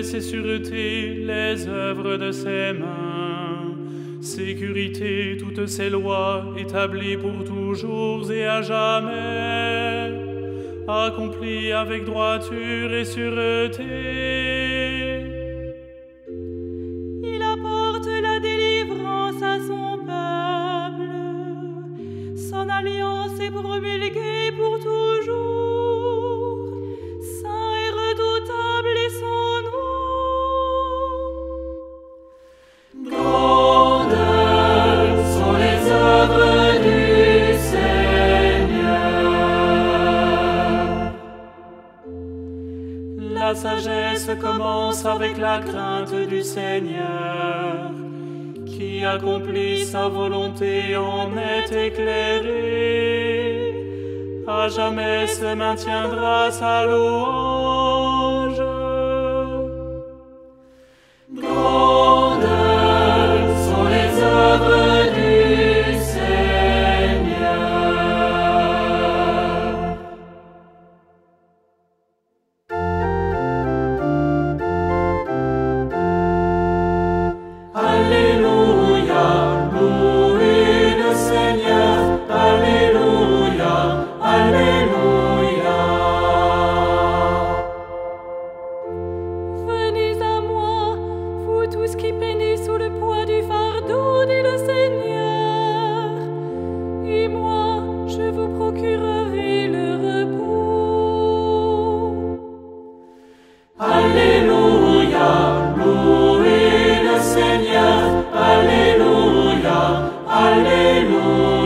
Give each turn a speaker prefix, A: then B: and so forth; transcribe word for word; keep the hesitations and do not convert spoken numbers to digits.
A: richesse et sûreté, les œuvres de ses mains. Sécurité, toutes ses lois, établies pour toujours et à jamais, accomplies avec droiture et sûreté.
B: Il apporte la délivrance à son peuple, son alliance est promulguée pour toujours, saint et redoutable est son nom.
C: Grandes sont les œuvres du Seigneur.
A: La sagesse commence avec la crainte du Seigneur, qui accomplit sa volonté en est éclairé. À jamais se maintiendra sa louange.
C: Grandes sont les œuvres du Seigneur. Alléluia, louez le Seigneur. Alléluia, Alléluia.
B: Venez à moi, vous tous qui peinez sous le poids du fardeau, dit le Seigneur, et moi je vous procurerai le repos.
C: Alléluia, louez le Seigneur. Alléluia, Alléluia.